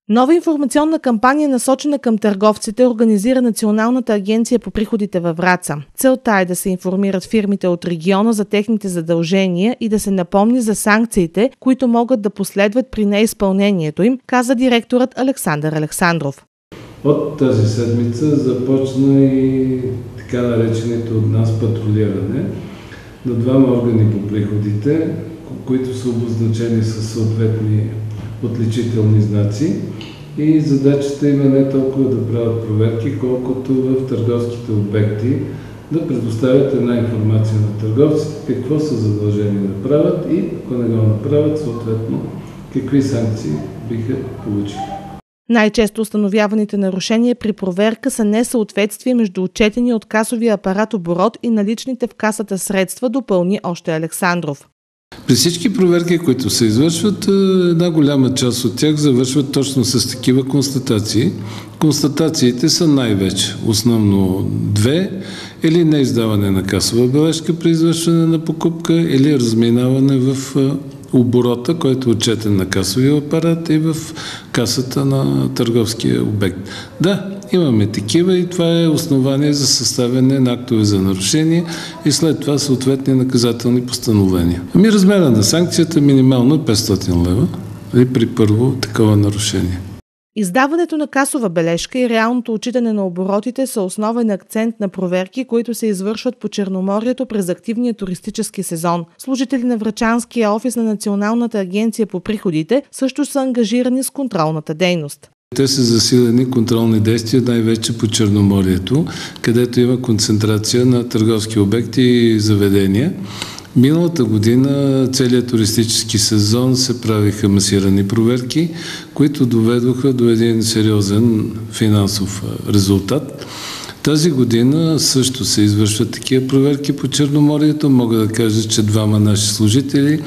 Нова информационна кампания, насочена към търговците, организира Националната агенция по приходите във Враца. Целта е да се информират фирмите от региона за техните задължения и да се напомни за санкциите, които могат да последват при неизпълнението им, каза директорът Александър Александров. От тази седмица започна и така нареченото от нас патрулиране на двама органи по приходите, които са обозначени със съответни отличителни знаци, и задачата им е не толкова да правят проверки, колкото в търговските обекти да предоставят една информация на търговците, какво са задължени да правят и ако не го направят, съответно какви санкции биха получили. Най-често установяваните нарушения при проверка са несъответствие между отчетения от касовия апарат оборот и наличните в касата средства, допълни още Александров. При всички проверки, които се извършват, една голяма част от тях завършват точно с такива констатации. Констатациите са най-вече основно две: или неиздаване на касова бележка при извършване на покупка, или разминаване в оборота, който е отчетен на касовия апарат и в касата на търговския обект. Да, имаме такива и това е основание за съставяне на актове за нарушение и след това съответни наказателни постановления. Размера на санкцията минимално е 500 лева и при първо такова нарушение. Издаването на касова бележка и реалното отчитане на оборотите са основен акцент на проверки, които се извършват по Черноморието през активния туристически сезон. Служители на Врачанския офис на Националната агенция по приходите също са ангажирани с контролната дейност. Те са засилени контролни действия най-вече по Черноморието, където има концентрация на търговски обекти и заведения. Миналата година целият туристически сезон се правиха масирани проверки, които доведоха до един сериозен финансов резултат. Тази година също се извършват такива проверки по Черноморието. Мога да кажа, че двама наши служители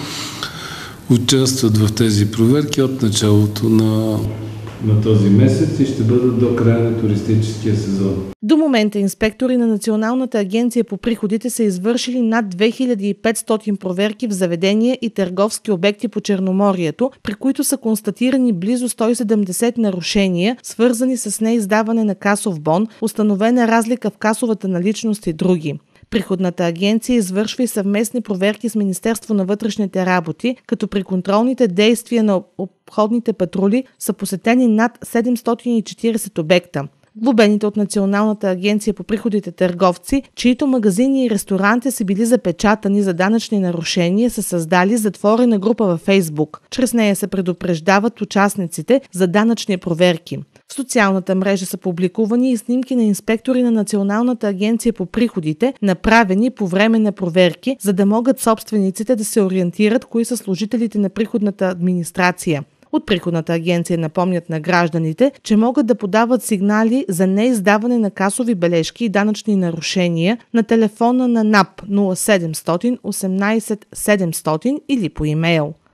участват в тези проверки от началото на този месец и ще бъдат до края на туристическия сезон. До момента инспектори на Националната агенция по приходите са извършили над 2500 проверки в заведения и търговски обекти по Черноморието, при които са констатирани близо 170 нарушения, свързани с неиздаване на касов бон, установена разлика в касовата наличност и други. Приходната агенция извършва и съвместни проверки с Министерство на вътрешните работи, като при контролните действия на обходните патрули са посетени над 740 обекта. Глобените от Националната агенция по приходите търговци, чието магазини и ресторанти са били запечатани за данъчни нарушения, са създали затворена група във Фейсбук. Чрез нея се предупреждават участниците за данъчни проверки. В социалната мрежа са публикувани и снимки на инспектори на Националната агенция по приходите, направени по време на проверки, за да могат собствениците да се ориентират кои са служителите на приходната администрация. От приходната агенция напомнят на гражданите, че могат да подават сигнали за неиздаване на касови бележки и данъчни нарушения на телефона на НАП 0700 18 700 или по имейл.